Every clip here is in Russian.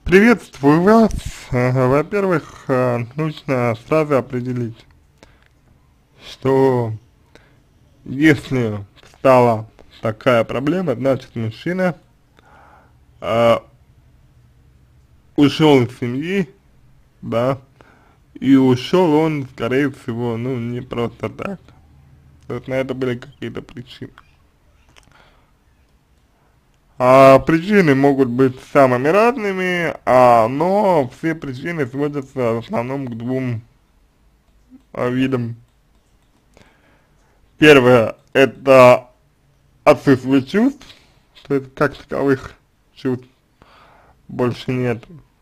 Приветствую вас. Во-первых, нужно сразу определить, что если стала такая проблема, значит мужчина а, ушел из семьи, да, и ушел он, скорее всего, ну, не просто так. То есть на это были какие-то причины. Причины могут быть самыми разными, но все причины сводятся в основном к двум видам. Первое — это отсутствие чувств, то есть как таковых чувств больше нет.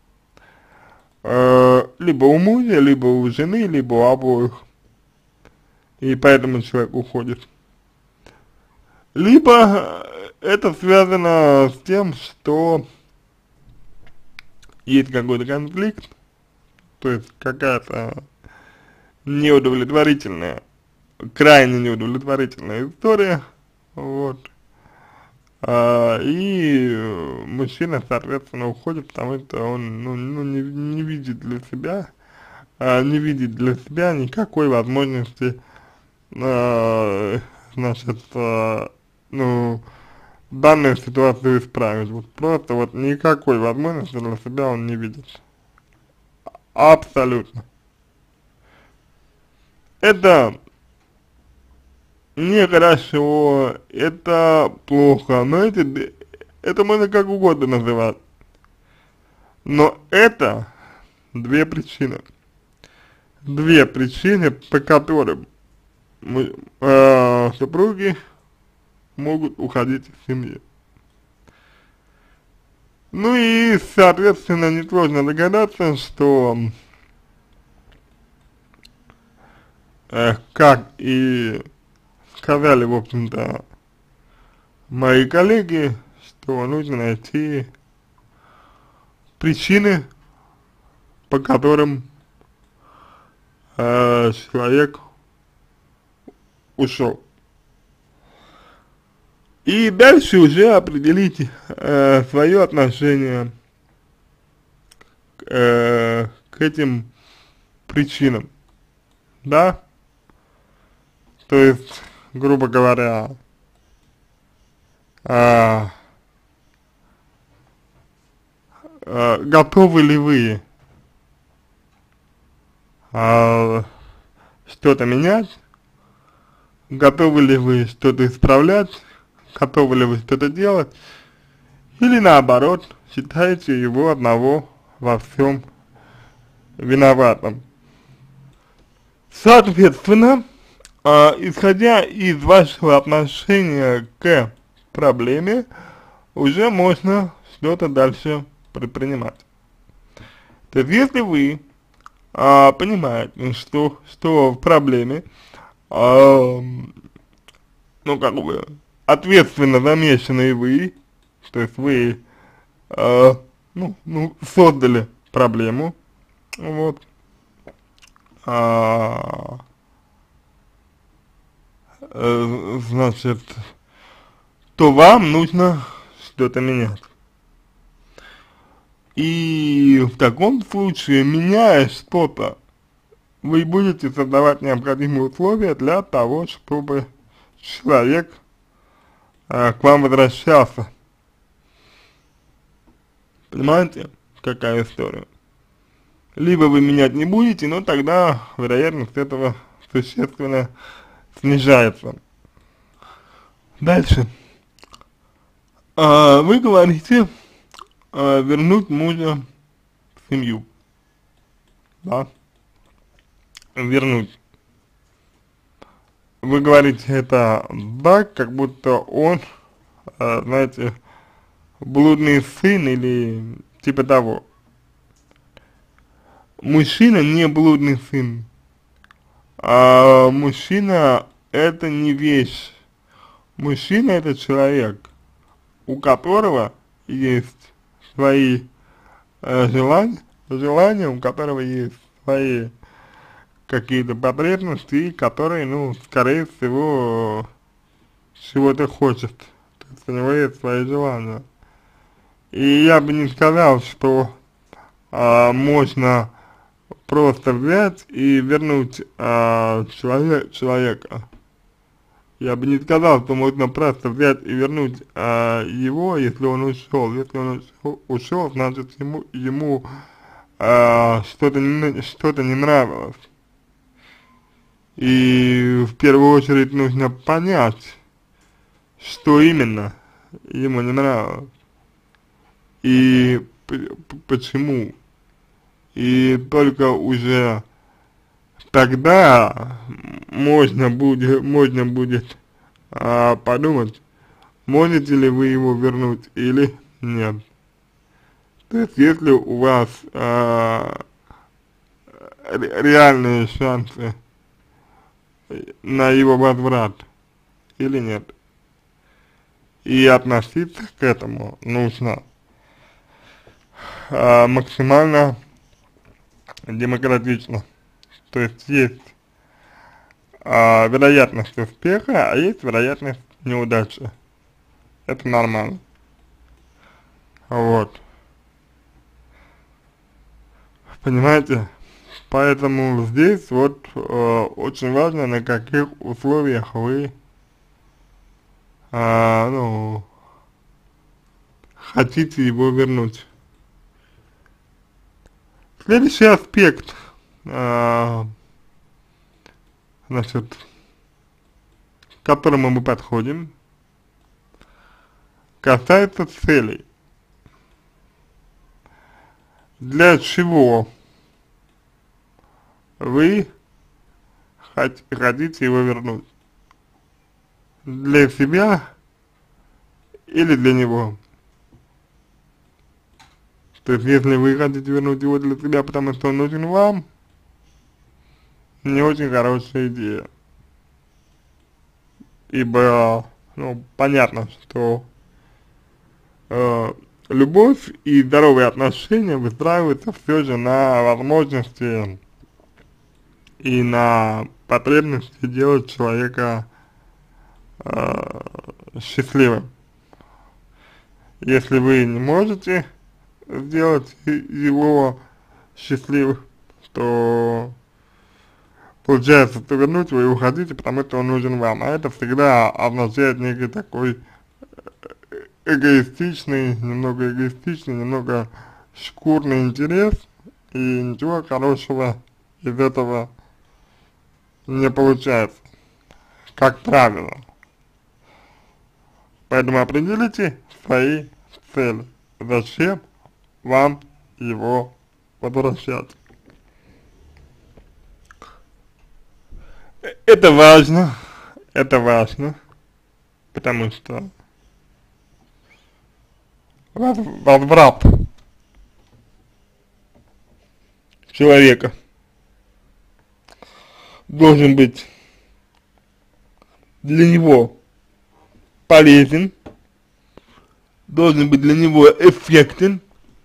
Либо у мужа, либо у жены, либо у обоих. И поэтому человек уходит. Либо это связано с тем, что есть какой-то конфликт, то есть какая-то неудовлетворительная, крайне неудовлетворительная история, вот. Мужчина, соответственно, уходит, потому что он, не видит для себя, никакой возможности, значит, данную ситуацию исправить. Вот просто вот никакой возможности для себя он не видит. Абсолютно. Это нехорошо, это плохо, но это можно как угодно называть. Но это две причины. Две причины, по которым супруги могут уходить из семьи. Ну и, соответственно, несложно догадаться, что, как и сказали, в общем-то, мои коллеги, что нужно найти причины, по которым человек ушел. И дальше уже определить свое отношение к этим причинам, да, то есть, грубо говоря, готовы ли вы что-то менять, готовы ли вы что-то исправлять, готовы ли вы что-то делать, или наоборот, считаете его одного во всем виноватым. Соответственно, исходя из вашего отношения к проблеме, уже можно что-то дальше предпринимать. То есть, если вы понимаете, что в проблеме, ну, как бы, ответственно замешаны вы, то есть вы, создали проблему, вот, значит, то вам нужно что-то менять. И в таком случае, меняя что-то, вы будете создавать необходимые условия для того, чтобы человек к вам возвращался. Понимаете, какая история? Либо вы менять не будете, но тогда вероятность этого существенно снижается. Дальше. Вы говорите вернуть мужа в семью. Да? Вернуть. Вы говорите это так, как будто он, знаете, блудный сын или типа того. Мужчина не блудный сын. Мужчина это не вещь. Мужчина это человек, у которого есть свои желания, у которого есть свои какие-то потребности, которые, ну, скорее всего, чего-то хочет. То есть у него есть свои желания. И я бы не сказал, что можно просто взять и вернуть человека. Я бы не сказал, что можно просто взять и вернуть его, если он ушел. Если он ушел, значит ему что-то не нравилось. И в первую очередь нужно понять, что именно ему не нравилось и почему. И только уже тогда можно будет подумать, можете ли вы его вернуть или нет. То есть если у вас реальные шансы на его возврат или нет. И относиться к этому нужно максимально демократично. То есть вероятность успеха, а есть вероятность неудачи. Это нормально. Вот. Понимаете? Поэтому здесь вот очень важно, на каких условиях вы ну, хотите его вернуть. Следующий аспект, значит, к которому мы подходим, касается целей. Для чего вы хотите его вернуть? Для себя или для него? То есть, если вы хотите вернуть его для себя, потому что он нужен вам, не очень хорошая идея. Ибо, ну, понятно, что любовь и здоровые отношения выстраиваются все же на возможности и на потребности делать человека счастливым. Если вы не можете сделать его счастливым, то получается, что вернуть вы его хотите, потому что он нужен вам. А это всегда означает некий такой эгоистичный, немного шкурный интерес, и ничего хорошего из этого не получается, как правило. Поэтому определите свои цели. Зачем вам его возвращать? Это важно, потому что возврат человека должен быть для него полезен, должен быть для него эффектен,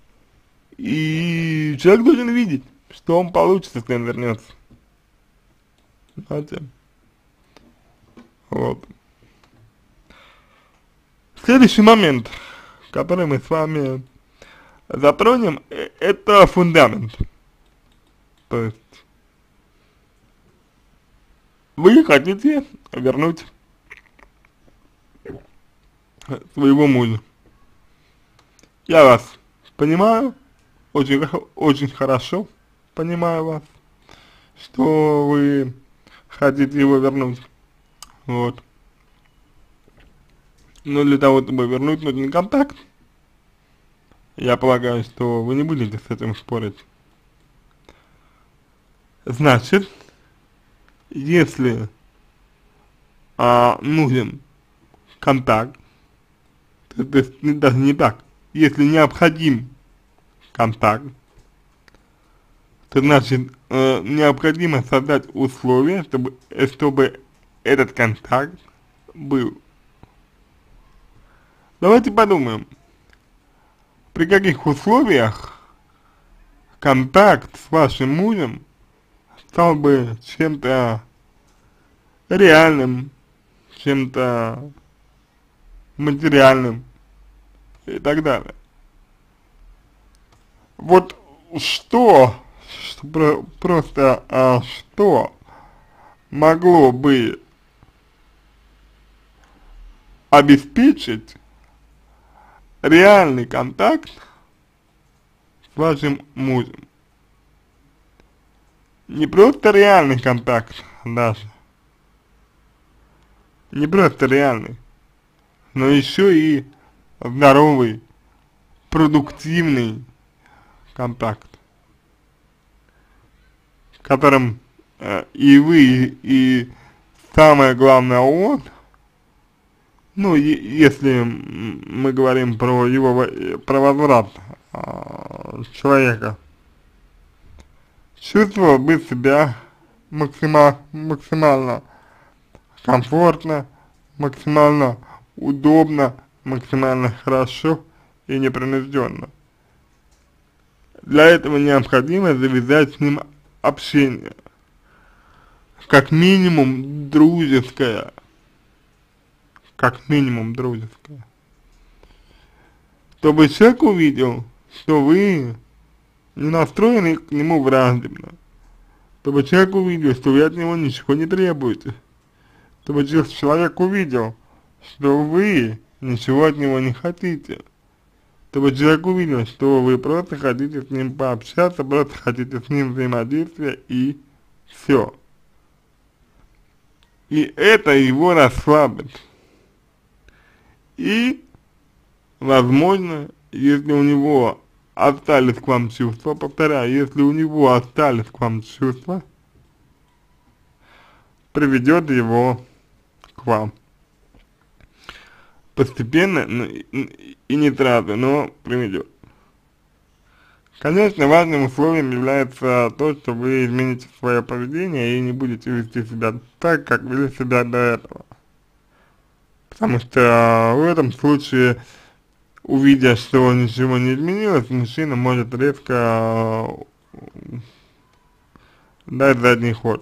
и человек должен видеть, что он получит, если он вернется. Знаете? Вот. Следующий момент, который мы с вами затронем, это фундамент. То есть вы хотите вернуть своего мужа. Я вас понимаю, очень хорошо понимаю вас, что вы хотите его вернуть. Вот. Но для того, чтобы вернуть, нужен контакт. Я полагаю, что вы не будете с этим спорить. Значит, если нужен контакт, то есть даже не так, если необходим контакт, то значит необходимо создать условия, чтобы этот контакт был. Давайте подумаем, при каких условиях контакт с вашим мужем стал бы чем-то реальным, чем-то материальным и так далее. Вот что, просто, что могло бы обеспечить реальный контакт с вашим мужем? Не просто реальный контакт даже, не просто реальный, но еще и здоровый, продуктивный контакт, в котором и вы, и самое главное он, ну, если мы говорим про его, про возврат человека, чувствовал бы себя максимально комфортно, максимально удобно, максимально хорошо и непринужденно. Для этого необходимо завязать с ним общение, как минимум дружеское, чтобы человек увидел, что вы не настроены к нему враждебно, чтобы человек увидел, что вы от него ничего не требуете, чтобы человек увидел, что вы ничего от него не хотите, чтобы человек увидел, что вы просто хотите с ним пообщаться, просто хотите с ним взаимодействия и все. И это его расслабит. И, возможно, если у него остались к вам чувства, повторяю, если у него остались к вам чувства, приведет его к вам. Постепенно, и не сразу, но приведет. Конечно, важным условием является то, что вы измените свое поведение и не будете вести себя так, как вели себя до этого. Потому что в этом случае, увидя, что ничего не изменилось, мужчина может резко дать задний ход.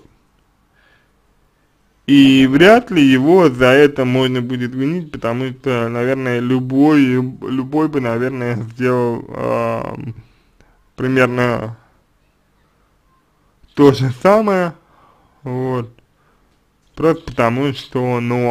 И вряд ли его за это можно будет винить, потому что, наверное, любой бы, наверное, сделал примерно то же самое, вот, просто потому что, ну,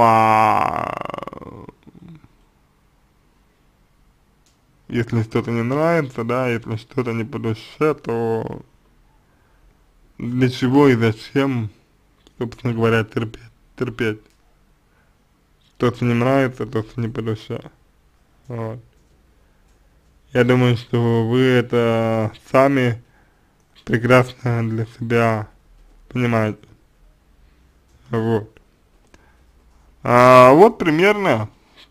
если что-то не нравится, да, если что-то не по душе, то для чего и зачем, собственно говоря, терпеть. То, что не нравится, то, что не по душе. Вот. Я думаю, что вы это сами прекрасно для себя понимаете. Вот. Вот примерно.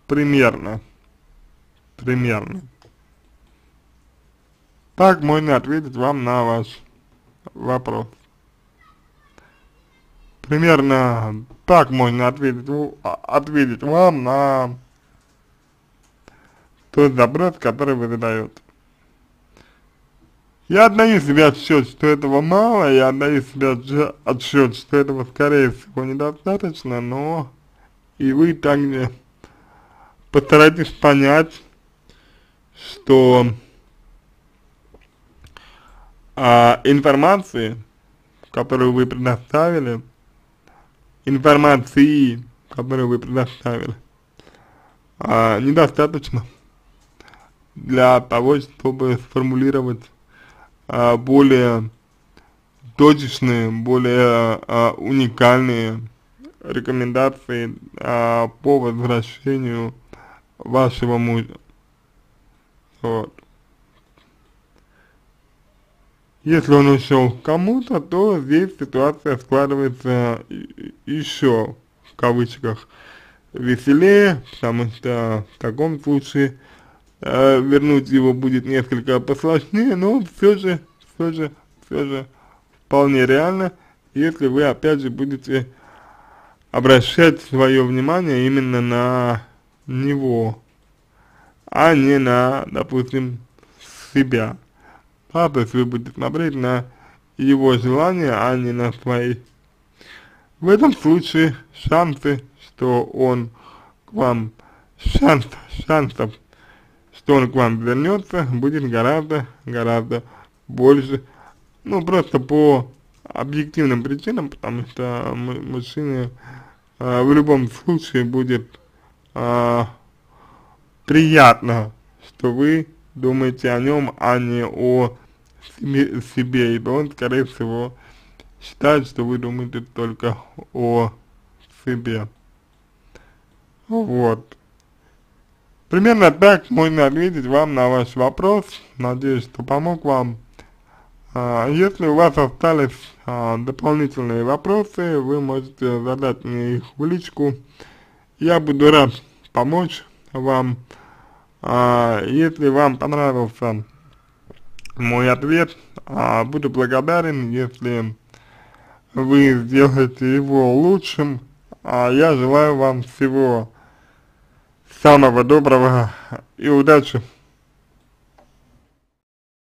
Так можно ответить вам на ваш вопрос. Примерно так можно ответить вам на тот запрос, который вы задаете. Я отдаю себе отсчет, что этого мало, я отдаю себе отсчет, что этого, скорее всего, недостаточно, но и вы также постарайтесь понять, что информации, которую вы предоставили, недостаточно для того, чтобы сформулировать более точечные, более уникальные рекомендации по возвращению вашего мужа. Вот. Если он ушел к кому-то, то здесь ситуация складывается еще, в кавычках, веселее, потому что в таком случае вернуть его будет несколько посложнее, но все же вполне реально, если вы опять же будете обращать свое внимание именно на него, а не на, допустим, себя. То есть вы будете смотреть на его желания, а не на свои. В этом случае шансы, что он к вам, шансов, что он к вам вернется, будет гораздо больше, ну, просто по объективным причинам, потому что мужчине в любом случае будет приятно, что вы думаете о нем, а не о себе, ибо он, скорее всего, считает, что вы думаете только о себе. Вот. Примерно так можно ответить вам на ваш вопрос. Надеюсь, что помог вам. Если у вас остались дополнительные вопросы, вы можете задать мне их в личку. Я буду рад помочь вам. Если вам понравился мой ответ, буду благодарен, если вы сделаете его лучшим. Я желаю вам всего самого доброго и удачи.